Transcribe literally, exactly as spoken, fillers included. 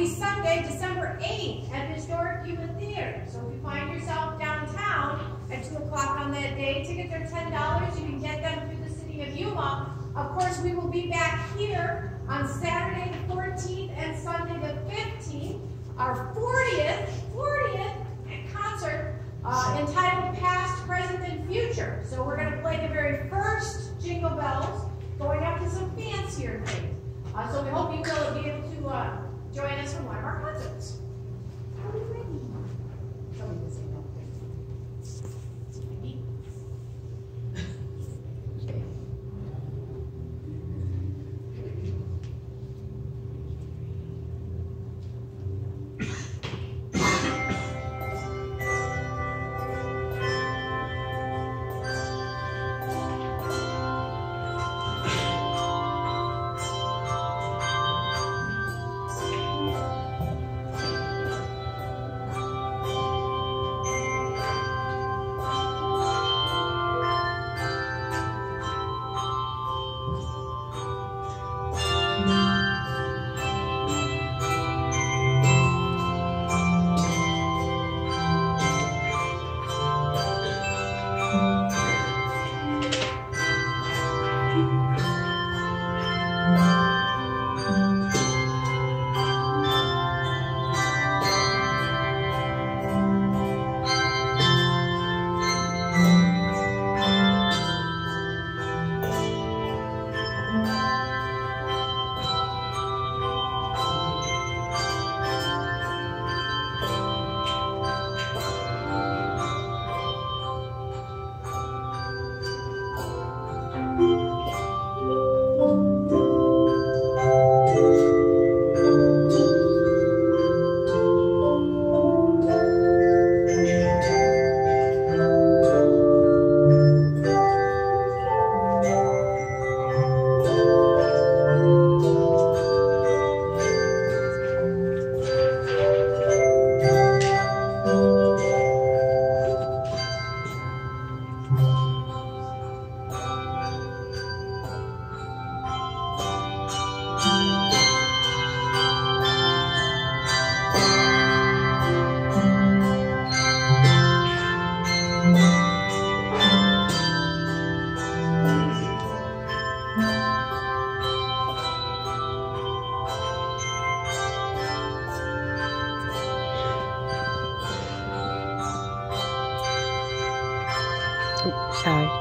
be Sunday, December eighth at the Historic Human Theater. So if you find yourself downtown at two o'clock on that day, tickets are ten dollars. You can get them through the city of Yuma. Of course, we will be back here on Saturday the fourteenth and Sunday the fifteenth, our fortieth, fortieth concert uh, entitled Past, Present, and Future. So we're going to play the very first Jingle Bells, going up to some fancier things. Uh, so we hope you will be able to uh, join us for one of our concerts. Are we ready? Somebody will say no. Sorry.